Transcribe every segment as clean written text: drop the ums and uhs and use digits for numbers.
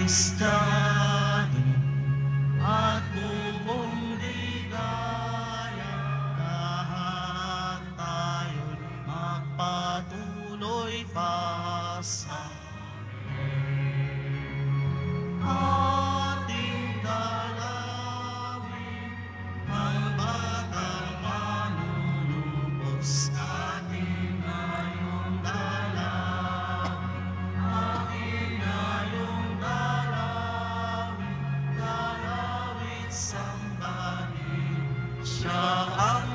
Kristiyano at buong ligaya, lahat tayo'y magpatuloy pa sa ating dalawin, ang batang manunubos ating ngayong dalawin, ating ngayong dalawin, dalawit sambahin, siya ang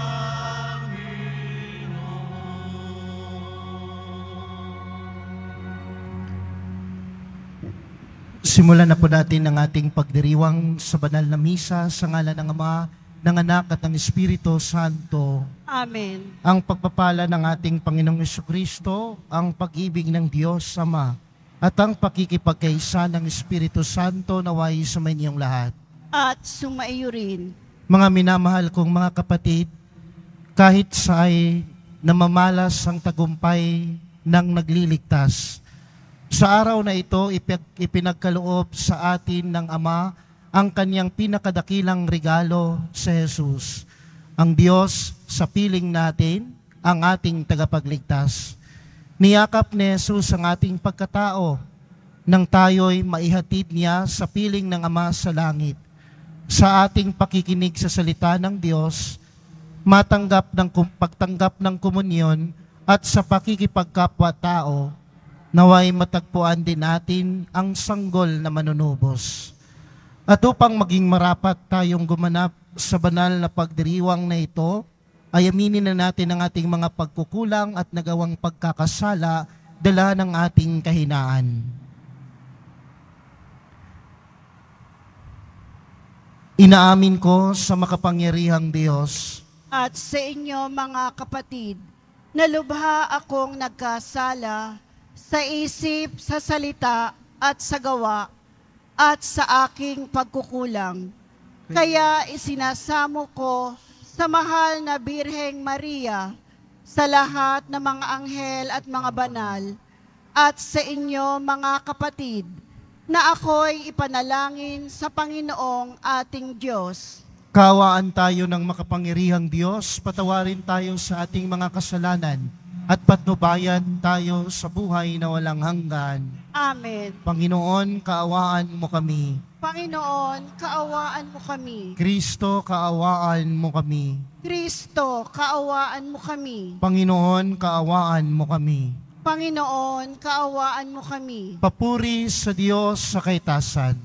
Simulan na po natin ang ating pagdiriwang sa banal na misa sa ngalan ng Ama, ng Anak at ng Espiritu Santo. Amen. Ang pagpapala ng ating Panginoong Jesucristo, ang pag-ibig ng Diyos Ama, at ang pakikipagkaisa ng Espiritu Santo naway sa inyong lahat. At sumaiyo rin. Mga minamahal kong mga kapatid, kahit sa'y namamalas ang tagumpay ng nagliligtas, sa araw na ito, ipinagkaloob sa atin ng Ama ang kanyang pinakadakilang regalo sa Jesus. Ang Diyos sa piling natin, ang ating tagapagligtas. Niyakap ni Jesus ang ating pagkatao nang tayo'y maihatid niya sa piling ng Ama sa langit. Sa ating pakikinig sa salita ng Diyos, pagtanggap ng komunyon at sa pakikipagkapwa-tao, naway matagpuan din natin ang sanggol na manunubos. At upang maging marapat tayong gumanap sa banal na pagdiriwang na ito, ay aminin na natin ang ating mga pagkukulang at nagawang pagkakasala dala ng ating kahinaan. Inaamin ko sa makapangyarihang Diyos At sa inyo mga kapatid, na lubha akong nagkasala sa isip, sa salita, at sa gawa, at sa aking pagkukulang. Kaya isinasamo ko sa mahal na Birheng Maria, sa lahat ng mga anghel at mga banal, at sa inyo mga kapatid, na ako'y ipanalangin sa Panginoong ating Diyos. Kaawaan tayo ng makapangyarihang Diyos, patawarin tayo sa ating mga kasalanan, at patnubayan tayo sa buhay na walang hanggan. Amen. Panginoon, kaawaan mo kami. Panginoon, kaawaan mo kami. Kristo, kaawaan mo kami. Kristo, kaawaan mo kami. Panginoon, kaawaan mo kami. Panginoon, kaawaan mo kami. Papuri sa Diyos sa kaitasan.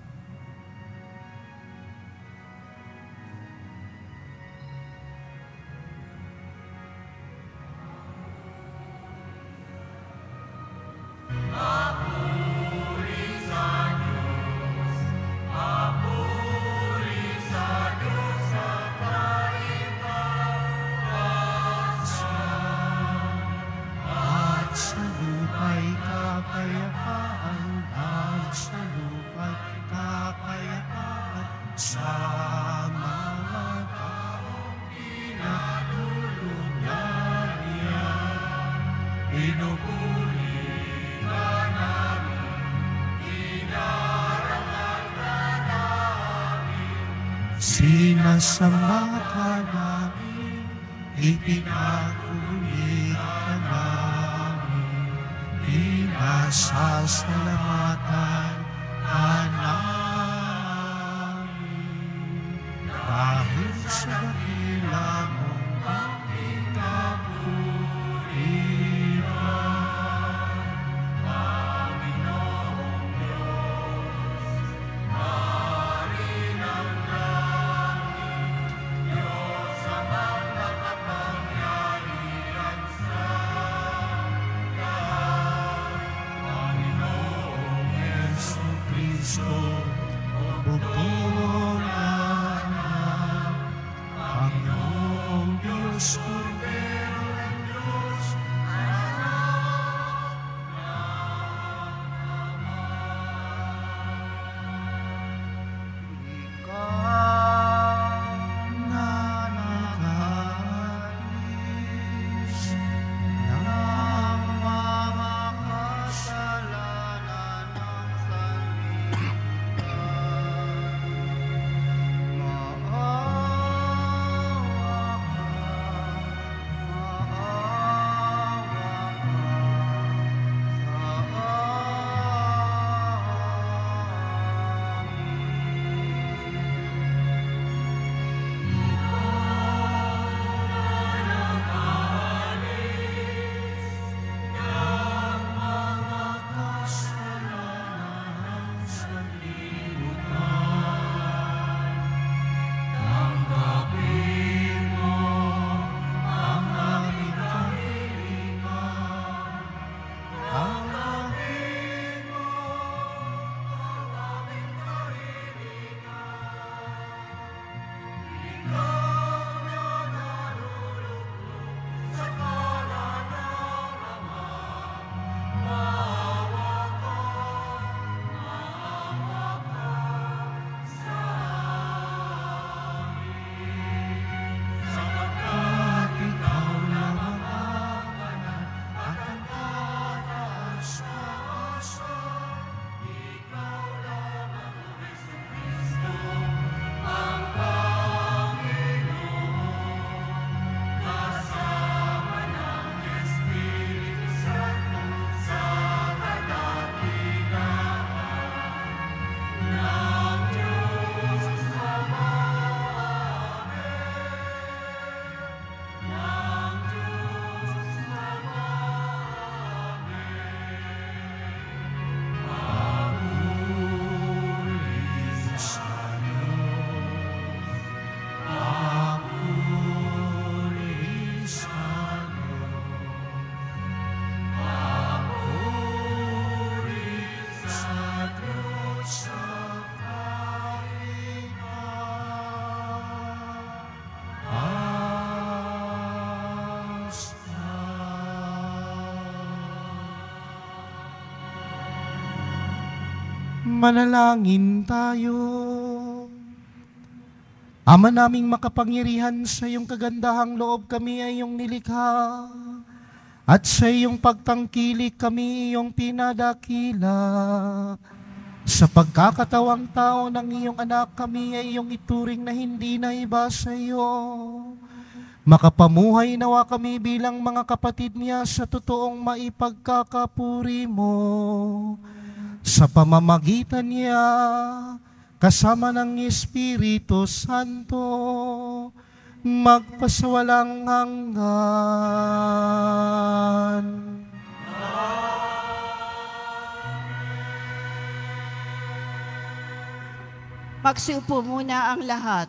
Sinasama ka namin, ipinakulit ka namin, pinasasalamatan ka namin. Dahil sa dakila mong aking kapurihan, Panginoong Diyos, Hari ng langit, Diyos amang makapangyarihan sa lahat, Panginoong Jesucristo, bugtong anak, Panginoong Diyos, Kordero ng Diyos, anak ng Ikaw na nakalis ng mga kasalanan ng sanlibutan. Manalangin tayo. Ama naming makapangyarihan, sa iyong kagandahang loob kami ay iyong nilikha, at sa iyong pagtangkilik kami iyong pinadakila. Sa pagkakatawang tao ng iyong anak, kami ay iyong ituring na hindi na iba sa iyo. Makapamuhay nawa kami bilang mga kapatid niya sa totoong maipagkakapuri mo. Sa pamamagitan niya, kasama ng Espiritu Santo, magpasawalang hanggan. Magsiupo muna ang lahat.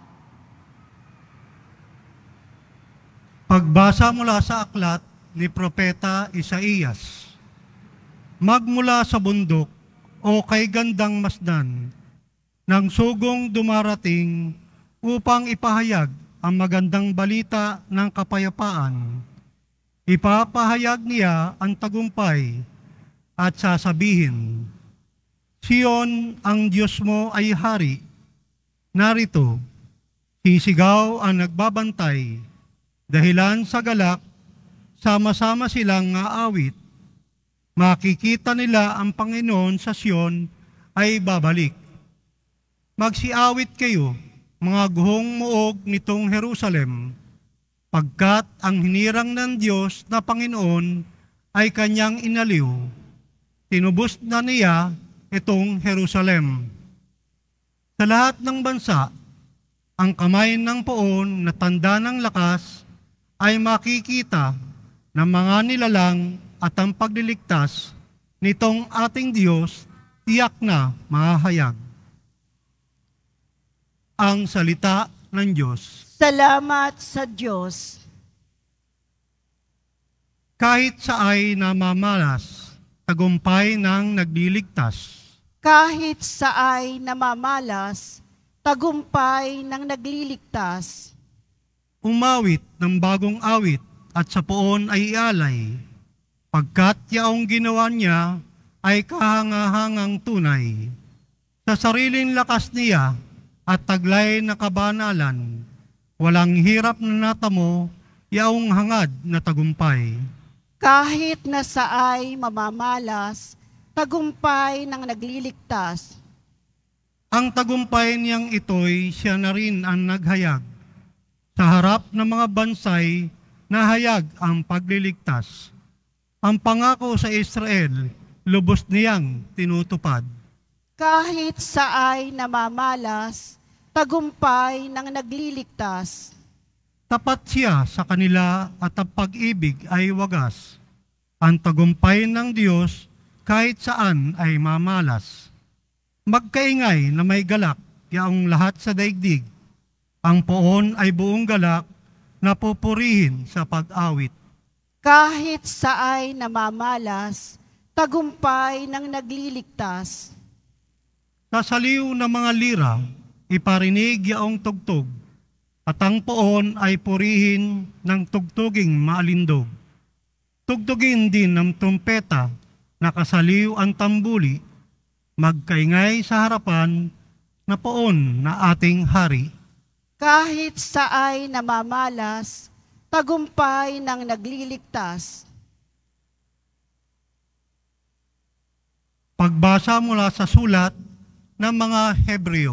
Pagbasa mula sa aklat ni Propeta Isaías. Magmula sa bundok o kay gandang masdan, ng sugong dumarating upang ipahayag ang magandang balita ng kapayapaan. Ipapahayag niya ang tagumpay at sasabihin, Sion, ang Diyos mo ay hari. Narito, sisigaw ang nagbabantay. Dahilan sa galak, sama-sama silang aawit. Makikita nila ang Panginoon sa Sion ay babalik. Magsiawit kayo, mga guhong muog nitong Jerusalem, pagkat ang hinirang ng Diyos na Panginoon ay kanyang inaliw. Tinubos na niya itong Jerusalem. Sa lahat ng bansa, ang kamay ng poon na tanda ng lakas ay makikita ng mga nilalang at ang pagliligtas nitong ating Diyos tiyak na mahahayag. Ang salita ng Diyos. Salamat sa Diyos. Kahit sa ay namamalas, tagumpay ng nagliligtas. Kahit sa ay namamalas, tagumpay ng nagliligtas. Umawit ng bagong awit at sa poon ay ialay, pagkat yaong ginawa niya ay kahangahangang tunay. Sa sariling lakas niya at taglay na kabanalan, walang hirap na natamo, yaong hangad na tagumpay. Kahit na sa ay mamamalas, tagumpay ng nagliligtas. Ang tagumpay niyang ito'y siya na rin ang naghayag. Sa harap ng mga bansay, nahayag ang pagliligtas. Ang pangako sa Israel, lubos niyang tinutupad. Kahit sa ay namamalas, tagumpay ng nagliligtas. Tapat siya sa kanila at ang pag-ibig ay wagas. Ang tagumpay ng Diyos kahit saan ay mamalas. Magkaingay na may galak, yaong lahat sa daigdig. Ang poon ay buong galak na pupurihin sa pag-awit. Kahit sa ay namamalas, tagumpay ng nagliligtas. Sa saliw ng mga lira, iparinig yaong tugtog, at ang poon ay purihin ng tugtuging maalindog. Tugtugin din ng trumpeta, nakasaliw ang tambuli, magkaingay sa harapan na poon na ating hari. Kahit sa ay namamalas, tagumpay ng nagliligtas. Pagbasa mula sa sulat ng mga Hebreo.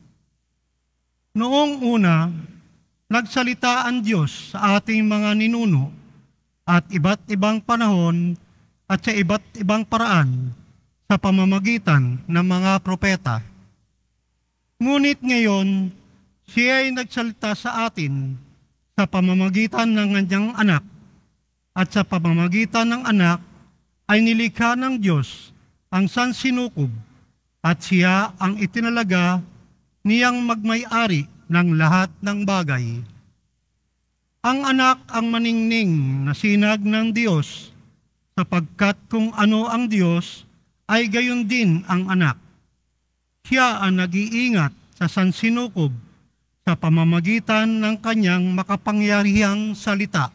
Noong una, nagsalita ang Diyos sa ating mga ninuno at iba't ibang panahon at sa iba't ibang paraan sa pamamagitan ng mga propeta. Ngunit ngayon, siya ay nagsalita sa atin sa pamamagitan ng kanyang anak, at sa pamamagitan ng anak ay nilikha ng Diyos ang sansinukob, at siya ang itinalaga niyang magmay-ari ng lahat ng bagay. Ang anak ang maningning na sinag ng Diyos, sapagkat kung ano ang Diyos, ay gayon din ang anak. Siya ang nag-iingat sa sansinukob sa pamamagitan ng kanyang makapangyarihang salita.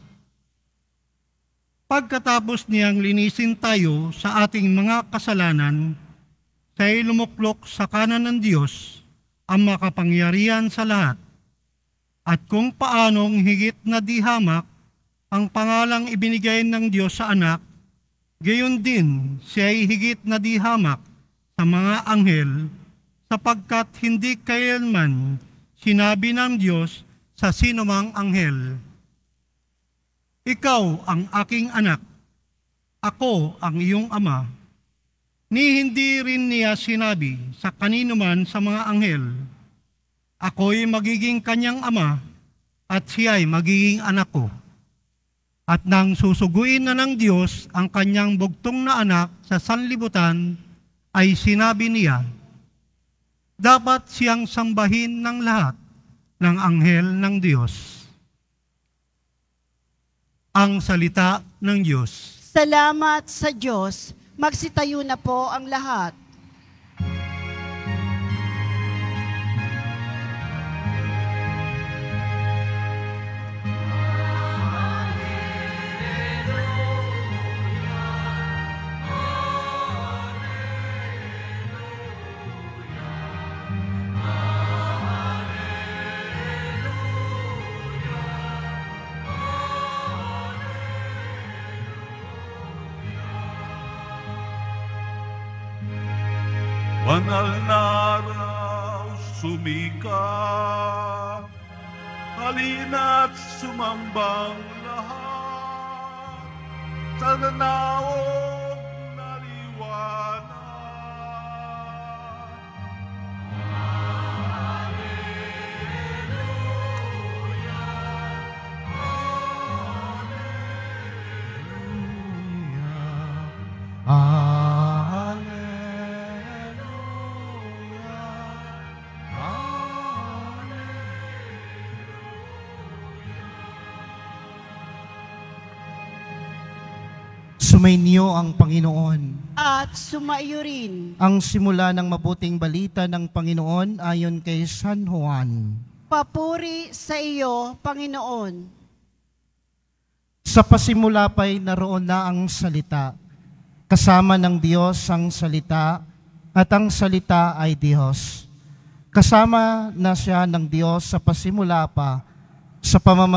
Pagkatapos niyang linisin tayo sa ating mga kasalanan, siya'y lumuklok sa kanan ng Diyos, ang makapangyarihan sa lahat, at kung paanong higit na di hamak ang pangalang ibinigay ng Diyos sa anak, gayon din siya'y higit na di hamak sa mga anghel, sapagkat hindi kailanman sinabi ng Diyos sa sinumang anghel, "Ikaw ang aking anak, ako ang iyong ama." Ni hindi rin niya sinabi sa kanino man sa mga anghel, "Ako'y magiging kanyang ama at siya'y magiging anak ko." At nang susuguin na ng Diyos ang kanyang bugtong na anak sa sanlibutan, ay sinabi niya, dapat siyang sambahin ng lahat ng anghel ng Diyos. Ang salita ng Diyos. Salamat sa Diyos. Magsitayo na po ang lahat. Banal na araw, sumikat, halina't sumambang lahat, sa nanaog na liwanag. Sumainyo ang Panginoon. At sumaiyo rin. Ang simula ng mabuting balita ng Panginoon ayon kay San Juan. Papuri sa iyo, Panginoon. Sa pasimula pa'y naroon na ang salita. Kasama ng Diyos ang salita, at ang salita ay Diyos. Kasama na siya ng Diyos sa pasimula pa, sa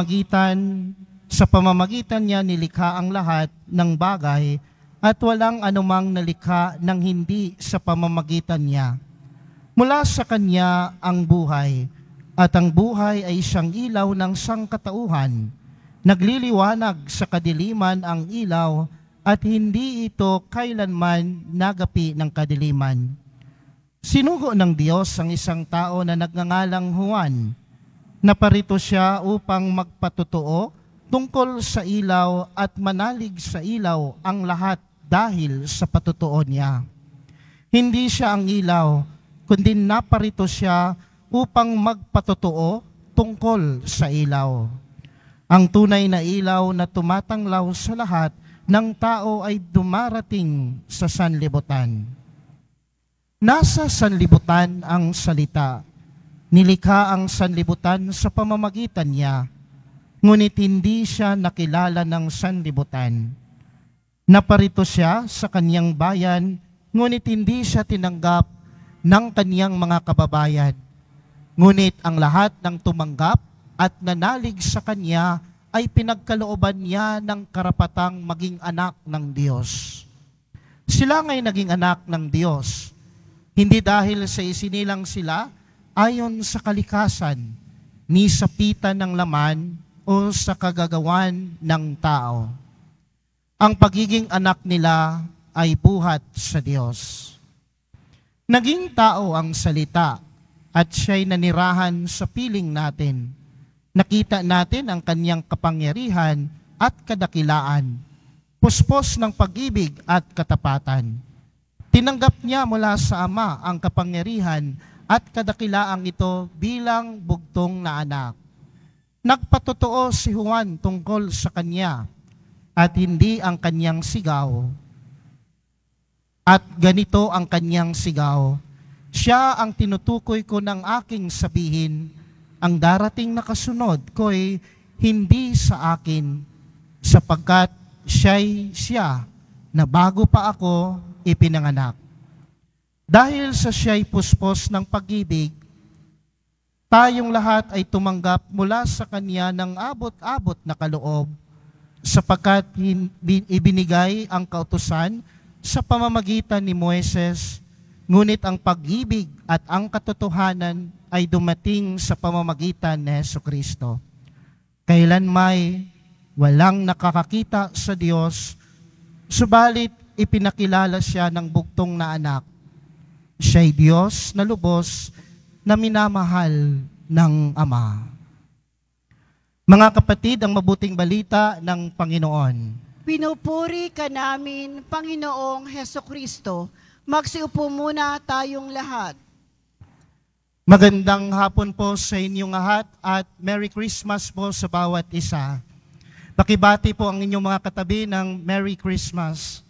pamamagitan niya nilikha ang lahat ng bagay, at walang anumang nalikha ng hindi sa pamamagitan niya. Mula sa kanya ang buhay, at ang buhay ay siyang ilaw ng sangkatauhan. Nagliliwanag sa kadiliman ang ilaw, at hindi ito kailanman nagapi ng kadiliman. Sinugo ng Diyos ang isang tao na nagngangalang Juan. Naparito siya upang magpatotoo tungkol sa ilaw at manalig sa ilaw ang lahat dahil sa patutuo niya. Hindi siya ang ilaw, kundi naparito siya upang magpatotoo tungkol sa ilaw. Ang tunay na ilaw na tumatanglaw sa lahat ng tao ay dumarating sa sanlibutan. Nasa sanlibutan ang salita. Nilikha ang sanlibutan sa pamamagitan niya, ngunit hindi siya nakilala ng sanlibutan. Naparito siya sa kanyang bayan, ngunit hindi siya tinanggap ng kanyang mga kababayan. Ngunit ang lahat ng tumanggap at nanalig sa kanya ay pinagkalooban niya ng karapatang maging anak ng Diyos. Sila nga'y naging anak ng Diyos, hindi dahil sa isinilang sila ayon sa kalikasan, ni sa pita ng laman o sa kagagawan ng tao. Ang pagiging anak nila ay buhat sa Diyos. Naging tao ang salita at siya'y nanirahan sa piling natin. Nakita natin ang kanyang kapangyarihan at kadakilaan, puspos ng pag-ibig at katapatan. Tinanggap niya mula sa Ama ang kapangyarihan at kadakilaang ito bilang bugtong na anak. Nagpatotoo si Juan tungkol sa kanya at hindi ang kanyang sigaw. At ganito ang kanyang sigaw, siya ang tinutukoy ko ng aking sabihin, ang darating na kasunod ko'y hindi sa akin, sapagkat siya'y siya na bago pa ako ipinanganak. Dahil sa siya'y puspos ng pag-ibig, tayong lahat ay tumanggap mula sa Kanya ng abot-abot na kaloob, sapagkat ibinigay ang kautusan sa pamamagitan ni Moises, ngunit ang pag-ibig at ang katotohanan ay dumating sa pamamagitan ni Jesucristo. Kailanmay walang nakakakita sa Diyos, subalit ipinakilala siya ng bugtong na anak. Siya'y Diyos na lubos na minamahal ng Ama. Mga kapatid, ang mabuting balita ng Panginoon. Pinupuri ka namin, Panginoong Hesukristo. Magsiupo muna tayong lahat. Magandang hapon po sa inyong lahat at Merry Christmas po sa bawat isa. Pakibati po ang inyong mga katabi ng Merry Christmas.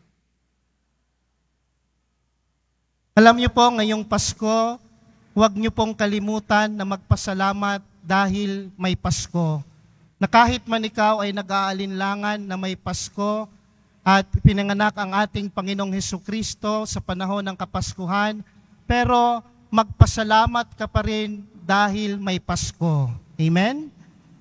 Alam niyo po, ngayong Pasko, huwag niyo pong kalimutan na magpasalamat dahil may Pasko. Na kahit man ikaw ay nag-aalinlangan na may Pasko at pinanganak ang ating Panginoong Hesukristo sa panahon ng Kapaskuhan, pero magpasalamat ka pa rin dahil may Pasko. Amen?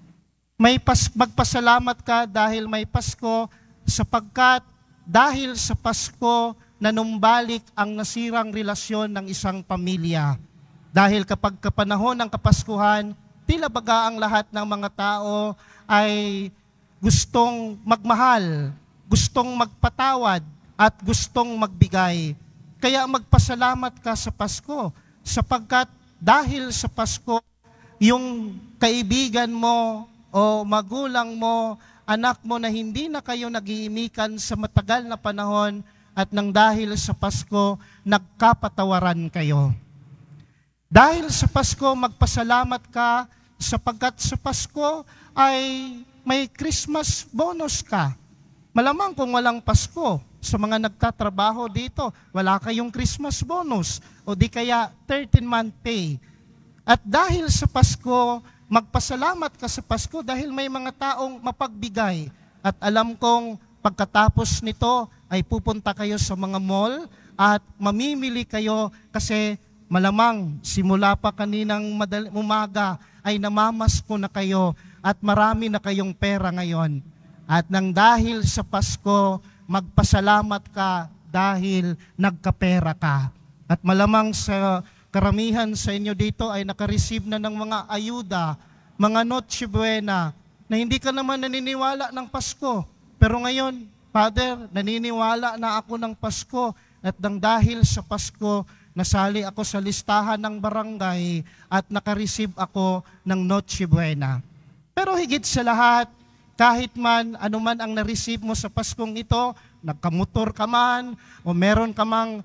Magpasalamat ka dahil may Pasko sapagkat dahil sa Pasko, nanumbalik ang nasirang relasyon ng isang pamilya. Dahil kapag kapanahon ng Kapaskuhan, tila baga ang lahat ng mga tao ay gustong magmahal, gustong magpatawad, at gustong magbigay. Kaya magpasalamat ka sa Pasko, sapagkat dahil sa Pasko, yung kaibigan mo o magulang mo, anak mo na hindi na kayo nag-iimikan sa matagal na panahon, at nang dahil sa Pasko, nagkapatawaran kayo. Dahil sa Pasko, magpasalamat ka sapagkat sa Pasko ay may Christmas bonus ka. Malamang kung walang Pasko, sa mga nagtatrabaho dito, wala kayong Christmas bonus o di kaya 13-month pay. At dahil sa Pasko, magpasalamat ka sa Pasko dahil may mga taong mapagbigay. At alam kong pagkatapos nito ay pupunta kayo sa mga mall at mamimili kayo kasi malamang simula pa kaninang umaga ay namamasko na kayo at marami na kayong pera ngayon. At nang dahil sa Pasko, magpasalamat ka dahil nagkapera ka. At malamang sa karamihan sa inyo dito ay nakareceive na ng mga ayuda, mga Noche Buena, na hindi ka naman naniniwala ng Pasko. Pero ngayon, Father, naniniwala na ako ng Pasko at nang dahil sa Pasko, nasali ako sa listahan ng barangay at nakareceive ako ng Noche Buena. Pero higit sa lahat, kahit man anuman ang na-receive mo sa Paskong ito, nagkamotor ka man o meron ka mang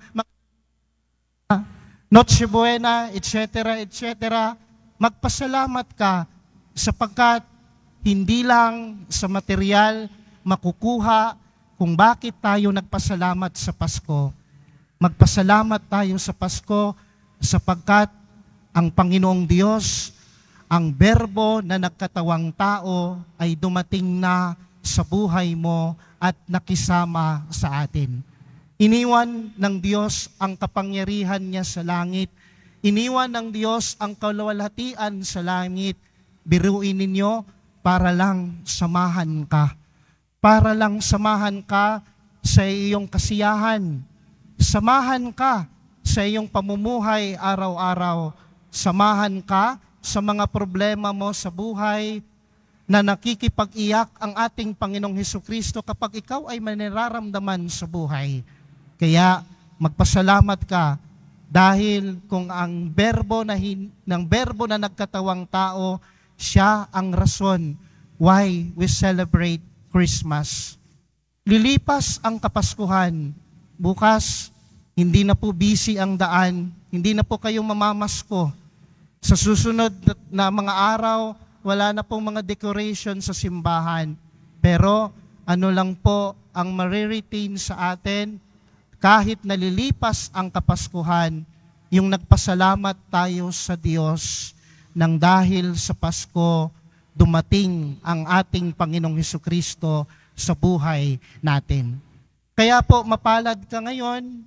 Noche Buena, etc., etc., magpasalamat ka sapagkat hindi lang sa material makukuha kung bakit tayo nagpasalamat sa Pasko. Magpasalamat tayo sa Pasko sapagkat ang Panginoong Diyos, ang Berbo na nagkatawang tao ay dumating na sa buhay mo at nakisama sa atin. Iniwan ng Diyos ang kapangyarihan niya sa langit. Iniwan ng Diyos ang kaluwalhatian sa langit. Biruin ninyo para lang samahan ka. Para lang samahan ka sa iyong kasiyahan. Samahan ka sa iyong pamumuhay araw-araw. Samahan ka sa mga problema mo sa buhay na nakikipag-iyak ang ating Panginoong Hesukristo kapag ikaw ay maniraramdaman sa buhay. Kaya magpasalamat ka dahil kung ang berbo na nagkatawang tao, siya ang rason why we celebrate Christmas. Lilipas ang Kapaskuhan. Bukas, hindi na po busy ang daan. Hindi na po kayo mamamasko. Sa susunod na mga araw, wala na pong mga decoration sa simbahan. Pero ano lang po ang mariretain sa atin, kahit nalilipas ang Kapaskuhan, yung nagpasalamat tayo sa Diyos nang dahil sa Pasko, dumating ang ating Panginoong Hesukristo sa buhay natin. Kaya po, mapalad ka ngayon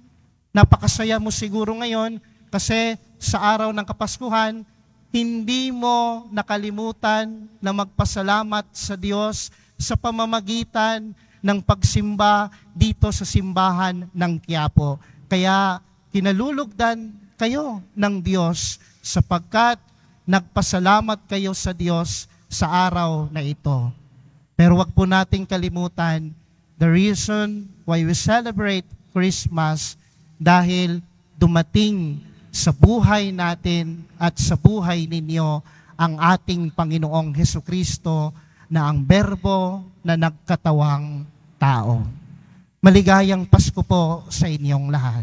Napakasaya mo siguro ngayon kasi sa araw ng Kapaskuhan, hindi mo nakalimutan na magpasalamat sa Diyos sa pamamagitan ng pagsimba dito sa simbahan ng Quiapo. Kaya kinalulugdan kayo ng Diyos sapagkat nagpasalamat kayo sa Diyos sa araw na ito. Pero wag po nating kalimutan the reason why we celebrate Christmas dahil dumating sa buhay natin at sa buhay ninyo ang ating Panginoong Hesukristo na ang Berbo na nagkatawang tao. Maligayang Pasko po sa inyong lahat.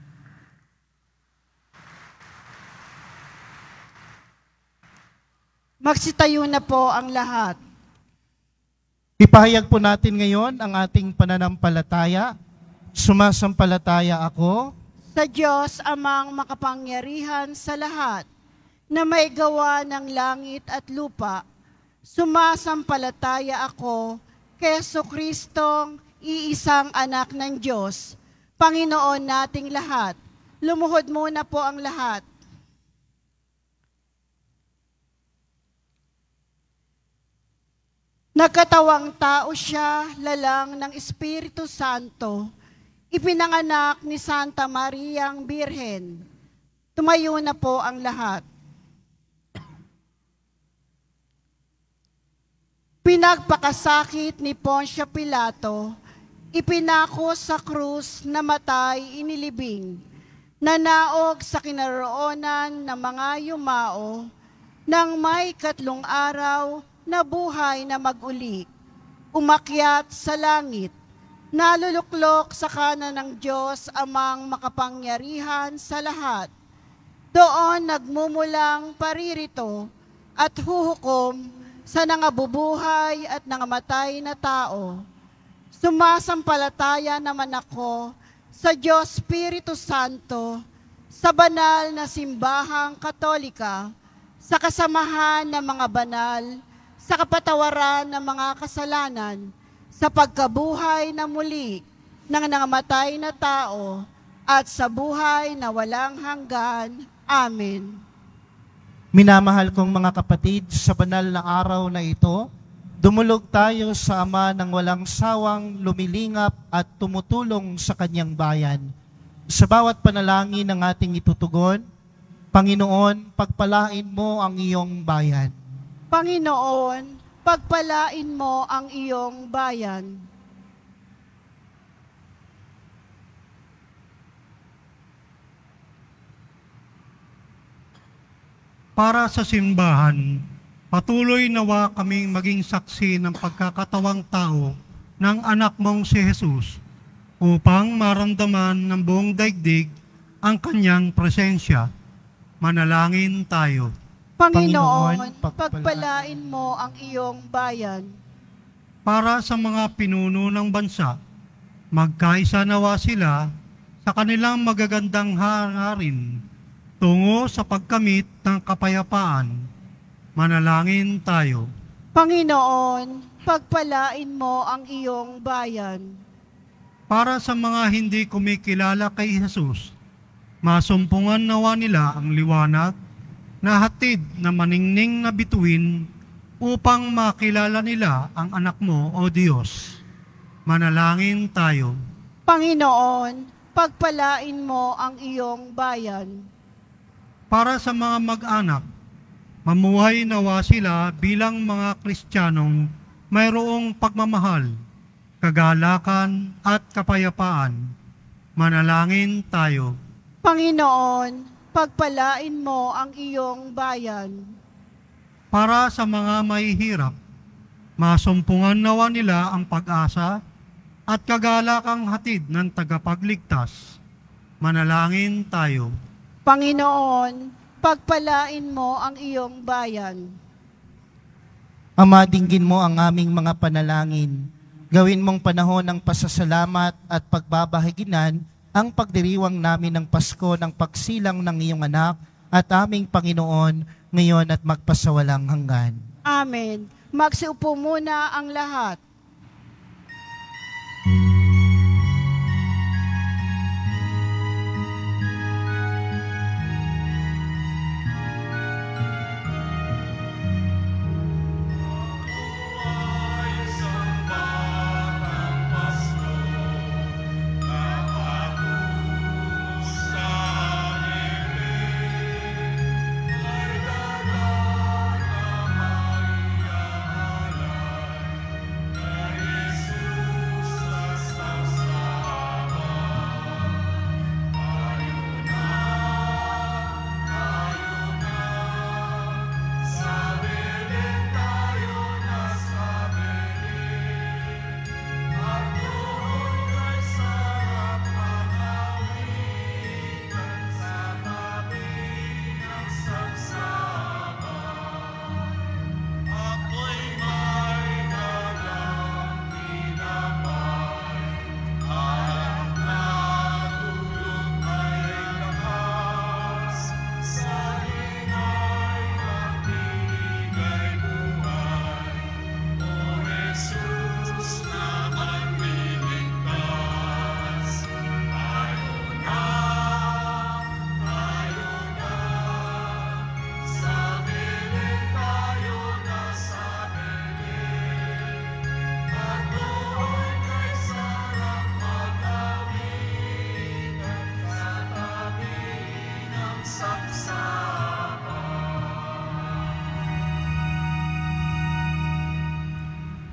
Magsitayo na po ang lahat. Ipahayag po natin ngayon ang ating pananampalataya. Sumasampalataya ako Sa Diyos amang makapangyarihan sa lahat, na may gawa ng langit at lupa, sumasampalataya ako kay Jesucristong iisang anak ng Diyos, Panginoon nating lahat. Lumuhod muna po ang lahat. Nagkatawang tao siya, lalang ng Espiritu Santo, ipinanganak ni Santa Mariang Birhen. Tumayo na po ang lahat. Pinagpakasakit ni Poncio Pilato, ipinako sa krus, namatay, inilibing, nanaog sa kinaroonan ng mga yumao, nang may 3 araw na buhay na mag-uli, umakyat sa langit, naluluklok sa kanan ng Diyos amang makapangyarihan sa lahat. Doon nagmumulang paririto at huhukom sa nangabubuhay at nangamatay na tao. Sumasampalataya naman ako sa Diyos Espiritu Santo, sa banal na simbahang Katolika, sa kasamahan ng mga banal, sa kapatawaran ng mga kasalanan, sa pagkabuhay na muli ng nangamatay na tao, at sa buhay na walang hanggan. Amen. Minamahal kong mga kapatid, sa banal na araw na ito, dumulog tayo sa Ama ng walang sawang lumilingap at tumutulong sa kanyang bayan. Sa bawat panalangin ng ating itutugon, Panginoon, pagpalain mo ang iyong bayan. Panginoon, pagpalain mo ang iyong bayan. Para sa simbahan, patuloy nawa kaming maging saksi ng pagkakatawang tao ng anak mong si Jesus upang maramdaman ng buong daigdig ang kanyang presensya. Manalangin tayo. Panginoon, pagpalain mo ang iyong bayan. Para sa mga pinuno ng bansa, magkaisa nawa sila sa kanilang magagandang hangarin tungo sa pagkamit ng kapayapaan. Manalangin tayo. Panginoon, pagpalain mo ang iyong bayan. Para sa mga hindi kumikilala kay Jesus, masumpungan nawa nila ang liwanag na hatid na maningning na bituin upang makilala nila ang anak mo, O Diyos. Manalangin tayo. Panginoon, pagpalain mo ang iyong bayan. Para sa mga mag-anak, mamuhay nawa sila bilang mga Kristiyanong mayroong pagmamahal, kagalakan at kapayapaan. Manalangin tayo. Panginoon, pagpalain mo ang iyong bayan. Para sa mga mahihirap, masumpungan nawa nila ang pag-asa at kagalakang hatid ng tagapagligtas. Manalangin tayo. Panginoon, pagpalain mo ang iyong bayan. Ama, dinggin mo ang aming mga panalangin. Gawin mong panahon ng pasasalamat at pagbabahaginan ang pagdiriwang namin ng Pasko ng pagsilang ng iyong anak at aming Panginoon ngayon at magpasawalang hanggan. Amen. Magsiupo muna ang lahat.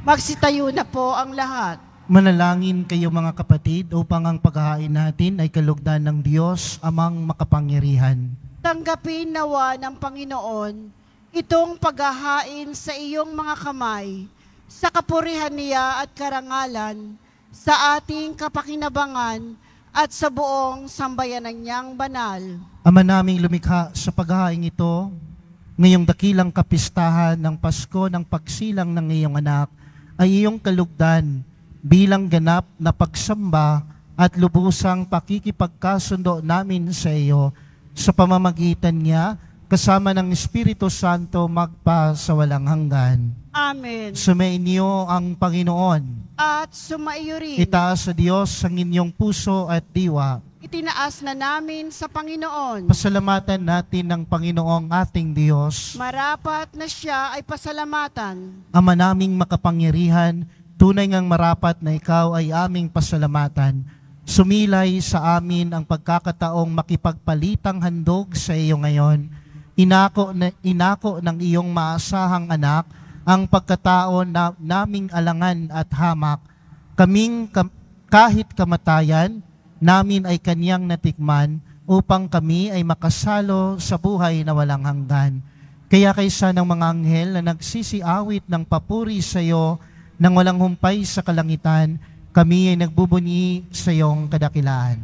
Magsitayo na po ang lahat. Manalangin kayo mga kapatid upang ang paghahain natin ay kalugdan ng Diyos amang makapangyarihan. Tanggapin nawa ng Panginoon itong paghahain sa iyong mga kamay, sa kapurihan niya at karangalan, sa ating kapakinabangan at sa buong sambayanan niyang banal. Ama naming lumikha sa paghahain ito, ngayong dakilang kapistahan ng Pasko ng pagsilang ng iyong anak, ay iyong kalugdan bilang ganap na pagsamba at lubusang pakikipagkasundo namin sa iyo sa pamamagitan niya kasama ng Espiritu Santo magpa sa walang hanggan. Amen. Sumainyo ang Panginoon. At sumaiyo rin. Itaas sa Diyos ang inyong puso at diwa. Itinaas na namin sa Panginoon. Pasalamatan natin ng Panginoong ating Diyos. Marapat na siya ay pasalamatan. Ama naming makapangyarihan, tunay ngang marapat na ikaw ay aming pasalamatan. Sumilay sa amin ang pagkakataong makipagpalitang handog sa iyo ngayon. Inako ng iyong maasahang anak ang pagkatao na naming alangan at hamak. Kahit kamatayan, namin ay kanyang natikman upang kami ay makasalo sa buhay na walang hanggan. Kaya kaysa ng mga anghel na nagsisiawit ng papuri sa iyo nang walang humpay sa kalangitan, kami ay nagbubunyi sa iyong kadakilaan.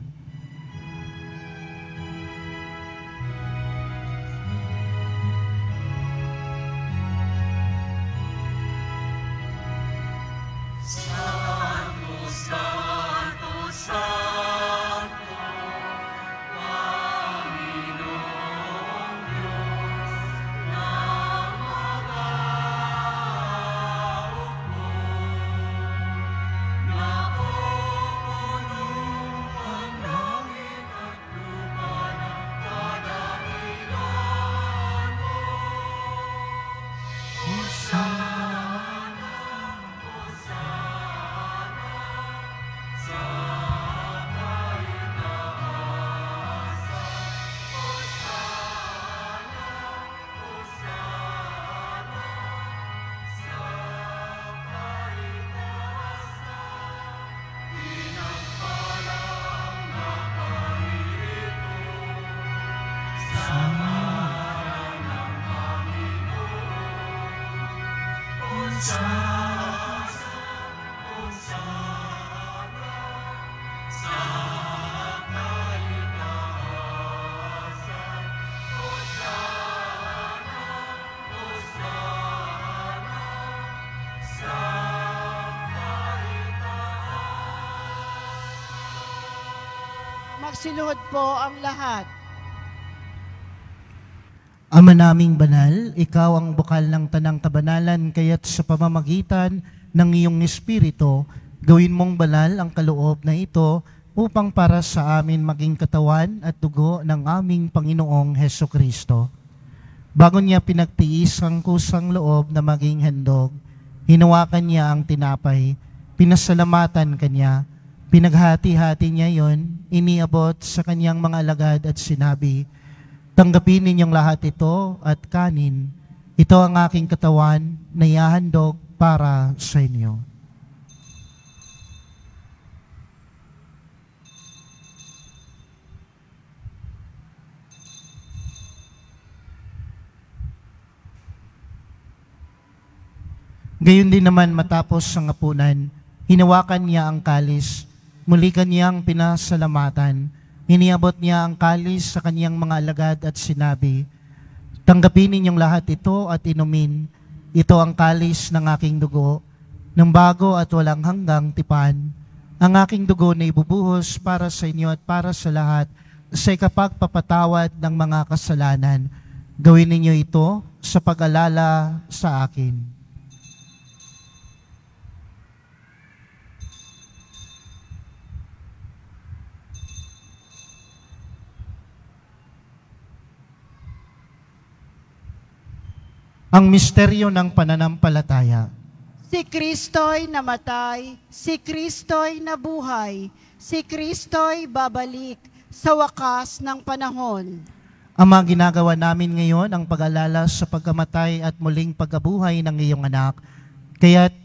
Magsiluhod po ang lahat. Ama naming banal, ikaw ang bukal ng tanang kabanalan, kaya't sa pamamagitan ng iyong Espiritu, gawin mong banal ang kaloob na ito upang para sa amin maging katawan at dugo ng aming Panginoong Heso Kristo. Bago niya pinagtiis ang kusang loob na maging handog, hinawakan niya ang tinapay, pinasalamatan kanya, pinaghati-hati niya yon, iniabot sa kanyang mga alagad at sinabi, "Tanggapin ninyong lahat ito at kanin. Ito ang aking katawan na ihahandog para sa inyo." Gayon din naman matapos ang hapunan, hinawakan niya ang kalis, muli kanyang pinasalamatan, iniabot niya ang kalis sa kanyang mga alagad at sinabi, "Tanggapin ninyong lahat ito at inumin. Ito ang kalis ng aking dugo, ng bago at walang hanggang tipan. Ang aking dugo na ibubuhos para sa inyo at para sa lahat sa ikapagpapatawad ng mga kasalanan. Gawin ninyo ito sa pag-alala sa akin." Ang misteryo ng pananampalataya. Si Kristo'y namatay, si Kristo'y nabuhay, si Kristo'y babalik sa wakas ng panahon. Ama, ginagawa namin ngayon ang pag-alala sa pagkamatay at muling pagkabuhay ng iyong anak. Kaya't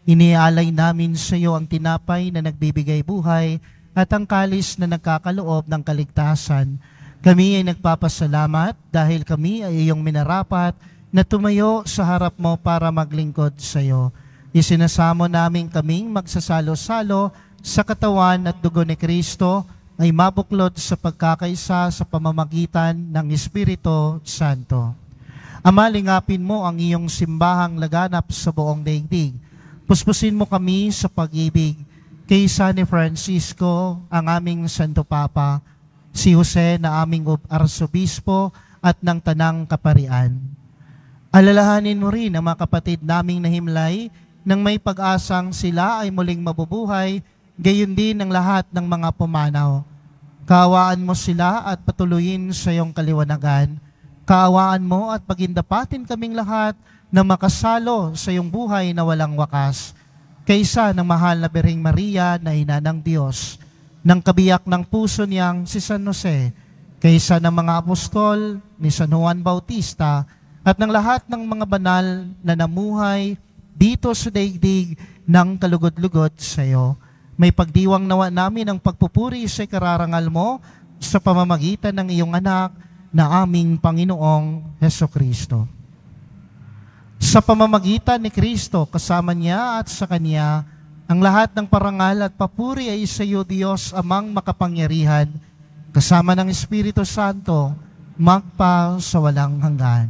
Inialay namin sa iyo ang tinapay na nagbibigay buhay at ang kalis na nagkakaloob ng kaligtasan. Kami ay nagpapasalamat dahil kami ay iyong minarapat na tumayo sa harap mo para maglingkod sa iyo. Isinasamo namin kaming magsasalo-salo sa katawan at dugo ni Kristo ay mabuklod sa pagkakaisa sa pamamagitan ng Espiritu Santo. Ama, lingapin mo ang iyong simbahang laganap sa buong daigdig. Puspusin mo kami sa pag-ibig kay San Francisco, ang aming Santo Papa, si Jose na aming Arsobispo at ng Tanang Kaparian. Alalahanin mo rin ang mga kapatid naming nahimlay nang may pag-asang sila ay muling mabubuhay, gayon din ang lahat ng mga pumanaw. Kaawaan mo sila at patuloyin sa iyong kaliwanagan. Kaawaan mo at pagindapatin kaming lahat na makasalo sa iyong buhay na walang wakas. Kaysa ng mahal na Birheng Maria na ina ng Diyos, ng kabiyak ng puso niyang si San Jose, kaysa ng mga apostol ni San Juan Bautista, at ng lahat ng mga banal na namuhay dito sa daigdig ng kalugod-lugod sa iyo. May pagdiwang nawa namin ang pagpupuri sa kararangal mo sa pamamagitan ng iyong anak na aming Panginoong Hesukristo. Sa pamamagitan ni Kristo, kasama niya at sa Kanya, ang lahat ng parangal at papuri ay sa iyo, Diyos, Amang makapangyarihan, kasama ng Espiritu Santo, magpa sa walang hanggan.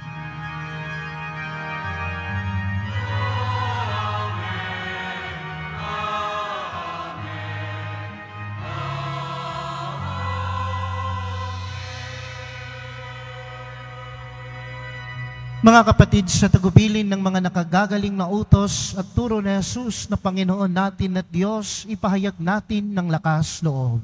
Mga kapatid, sa tagubilin ng mga nakagagaling na utos at turo ni Jesus na Panginoon natin at Diyos, ipahayag natin ng lakas loob.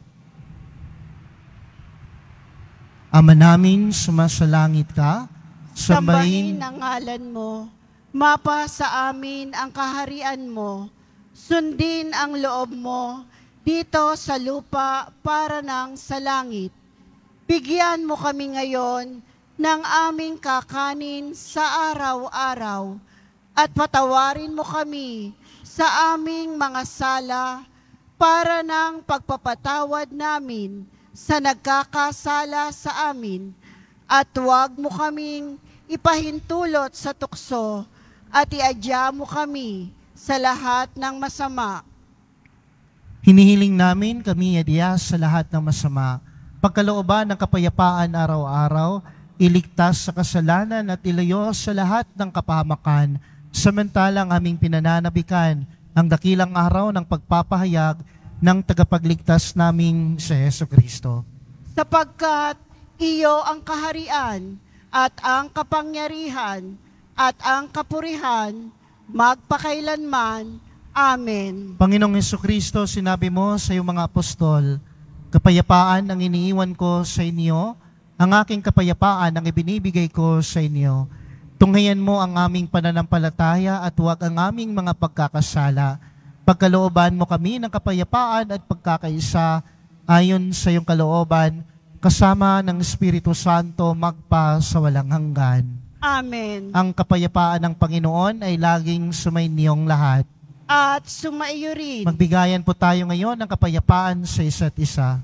Ama namin, sumasalangit ka, Sambahin ang ngalan mo, mapa sa amin ang kaharian mo, sundin ang loob mo dito sa lupa para nang sa langit. Bigyan mo kami ngayon ng aming kakanin sa araw-araw at patawarin mo kami sa aming mga sala para ng pagpapatawad namin sa nagkakasala sa amin at huwag mo kaming ipahintulot sa tukso at iadya mo kami sa lahat ng masama. Hinihiling namin kami adya sa lahat ng masama, pagkalooban ng kapayapaan araw-araw, iligtas sa kasalanan at ilayo sa lahat ng kapahamakan, samantalang aming pinananabikan ang dakilang araw ng pagpapahayag ng tagapagligtas naming si Jesucristo. Sapagkat iyo ang kaharian at ang kapangyarihan at ang kapurihan magpakailanman. Amen. Panginoong Jesucristo, sinabi mo sa iyong mga apostol, kapayapaan ang iniiwan ko sa inyo, ang aking kapayapaan ang ibinibigay ko sa inyo. Tunghayan mo ang aming pananampalataya at huwag ang aming mga pagkakasala. Pagkalooban mo kami ng kapayapaan at pagkakaisa ayon sa iyong kalooban, kasama ng Espiritu Santo magpa sa walang hanggan. Amen. Ang kapayapaan ng Panginoon ay laging sumainyong lahat. At sumaiyo rin. Magbigayan po tayo ngayon ng kapayapaan sa isa't isa.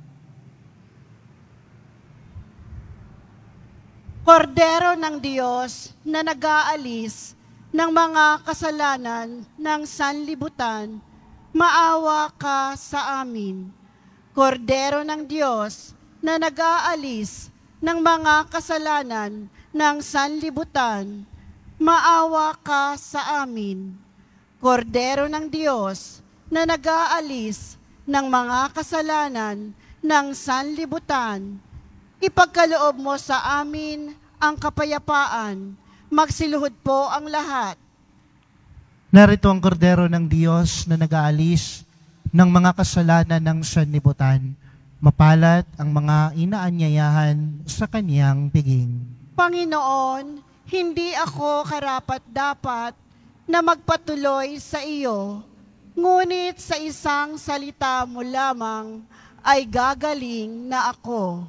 Kordero ng Diyos na nag-aalis ng mga kasalanan ng sanlibutan, maawa ka sa amin. Kordero ng Diyos na nag-aalis ng mga kasalanan ng sanlibutan, maawa ka sa amin. Kordero ng Diyos na nag-aalis ng mga kasalanan ng sanlibutan, ipagkaloob mo sa amin ang kapayapaan. Magsiluhod po ang lahat. Narito ang kordero ng Diyos na nag-aalis ng mga kasalanan ng sanlibutan. Mapalat ang mga inaanyayahan sa kaniyang piging. Panginoon, hindi ako karapat-dapat na magpatuloy sa iyo, ngunit sa isang salita mo lamang ay gagaling na ako.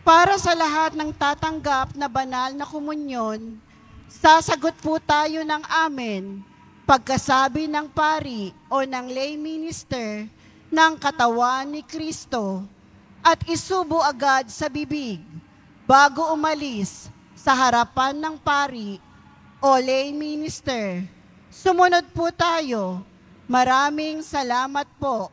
Para sa lahat ng tatanggap na banal na komunyon, sasagot po tayo ng amen pagkasabi ng pari o ng lay minister ng katawan ni Kristo at isubo agad sa bibig bago umalis sa harapan ng pari o lay minister. Sumunod po tayo. Maraming salamat po.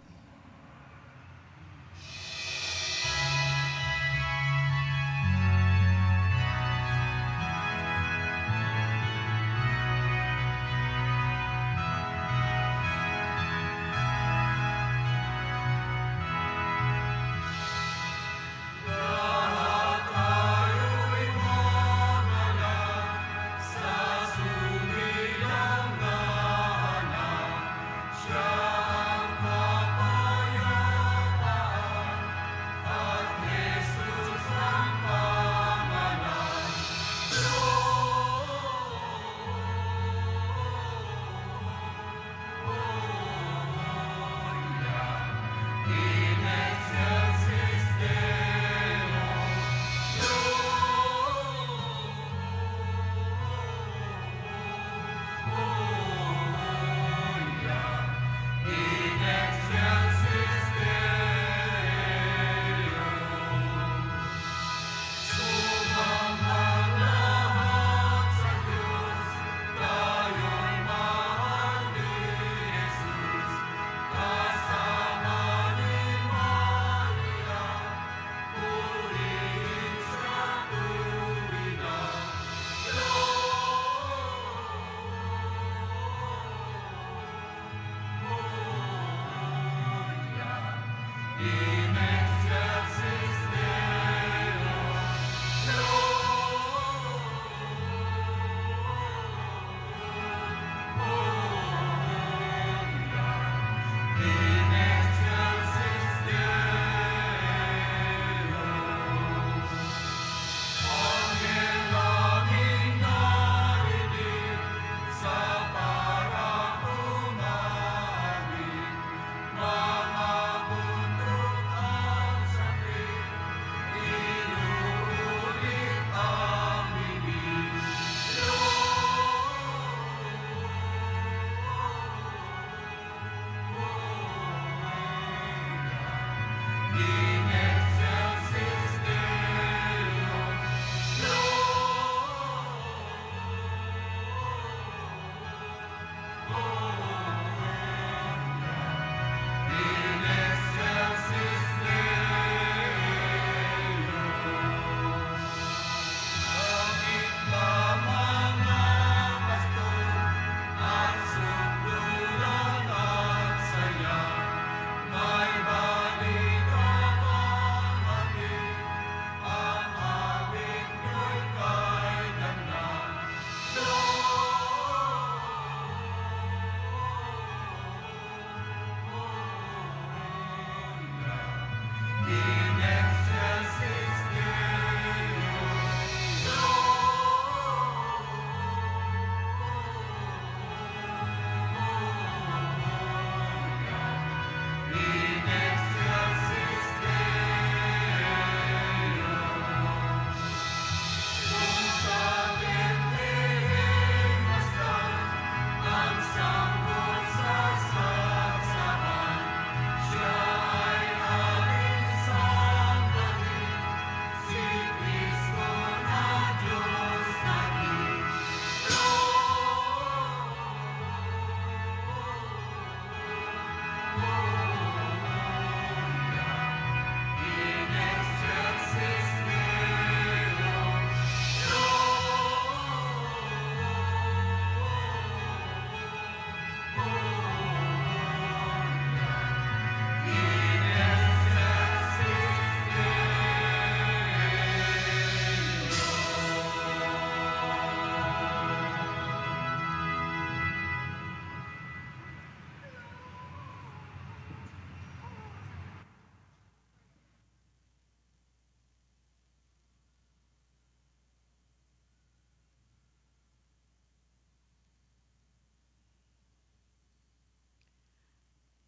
Siya ang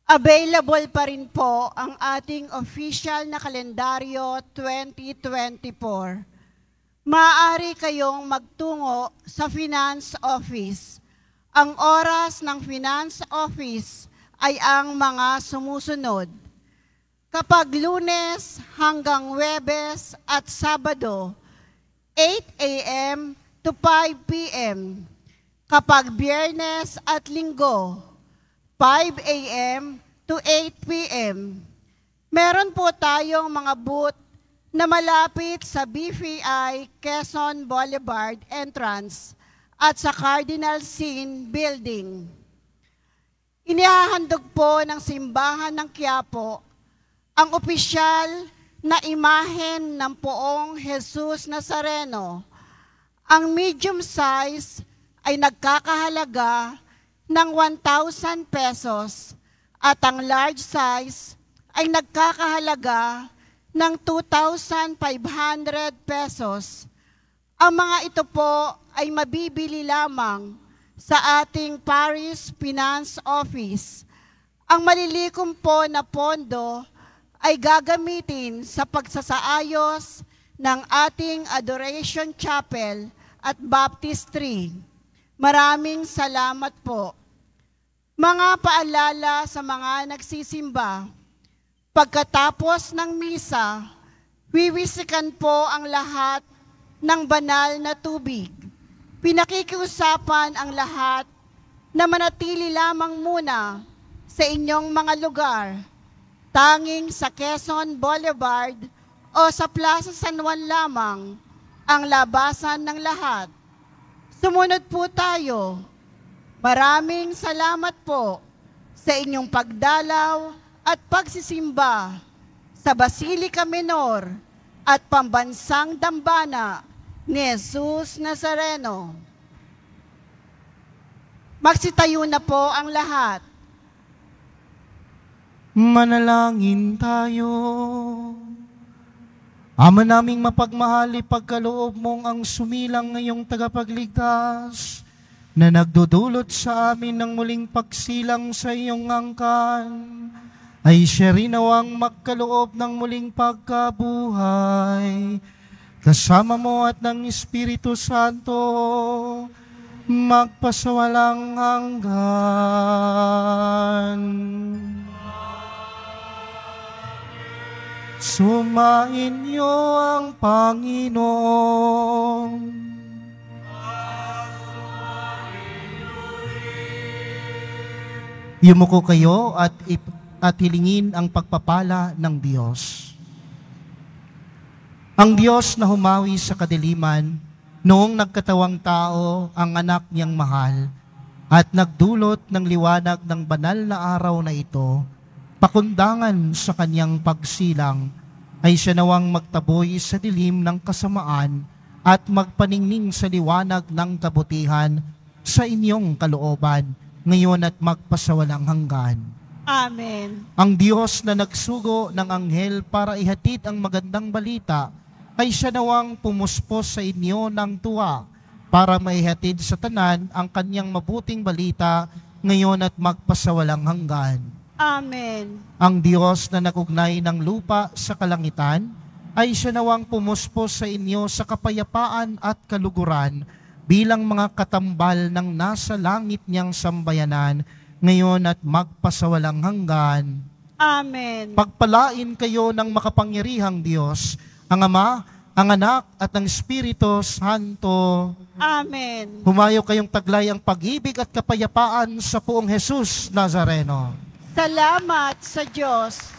Available pa rin po ang ating official na kalendaryo 2024. Maaari kayong magtungo sa Finance Office. Ang oras ng Finance Office ay ang mga sumusunod. Kapag Lunes hanggang Huwebes at Sabado, 8 a.m. to 5 p.m. Kapag Biyernes at Linggo, 5 a.m. to 8 p.m. Meron po tayong mga booth na malapit sa BPI Quezon Boulevard entrance at sa Cardinal Sin Building. Inihahandog po ng Simbahan ng Quiapo ang opisyal na imahen ng Poong Jesus Nazareno. Ang medium size ay nagkakahalaga ng 1,000 pesos at ang large size ay nagkakahalaga ng 2,500 pesos. Ang mga ito po ay mabibili lamang sa ating Parish Finance Office. Ang malilikom po na pondo ay gagamitin sa pagsasaayos ng ating Adoration Chapel at Baptistry. Maraming salamat po. Mga paalala sa mga nagsisimba. Pagkatapos ng misa, wiwisikan po ang lahat ng banal na tubig. Pinakikiusapan ang lahat na manatili lamang muna sa inyong mga lugar, tanging sa Quezon Boulevard o sa Plaza San Juan lamang ang labasan ng lahat. Sumunod po tayo. Maraming salamat po sa inyong pagdalaw at pagsisimba sa Basilica Menor at Pambansang Dambana ni Jesus Nazareno. Magsitayo na po ang lahat. Manalangin tayo. Ama naming mapagmahal, ipagkaloob mong ang sumilang ngayong tagapagligtas na nagdudulot sa amin ng muling pagsilang sa iyong angkan, ay siya rin nawang magkaloob ng muling pagkabuhay. Kasama mo at ng Espiritu Santo, magpasawalang hanggan. Sumainyo ang Panginoon. Yumuko kayo at hilingin ang pagpapala ng Diyos. Ang Diyos na humawi sa kadiliman, noong nagkatawang tao ang anak niyang mahal, at nagdulot ng liwanag ng banal na araw na ito, pakundangan sa kanyang pagsilang, ay siya nawang magtaboy sa dilim ng kasamaan at magpaningning sa liwanag ng kabutihan sa inyong kalooban, ngayon at magpasawalang hanggan. Amen. Ang Diyos na nagsugo ng anghel para ihatid ang magandang balita, ay siya nawang pumuspos sa inyo ng tuwa para maihatid sa tanan ang kanyang mabuting balita, ngayon at magpasawalang hanggan. Amen. Ang Diyos na nagugnay ng lupa sa kalangitan, ay siya nawang pumuspos sa inyo sa kapayapaan at kaluguran bilang mga katambal ng nasa langit niyang sambayanan, ngayon at magpasawalang hanggan. Amen. Pagpalain kayo ng makapangyarihang Diyos, ang Ama, ang Anak at ang Espiritu Santo. Amen. Humayo kayong taglay ang pag-ibig at kapayapaan sa Poong Jesus Nazareno. Salamat sa Diyos.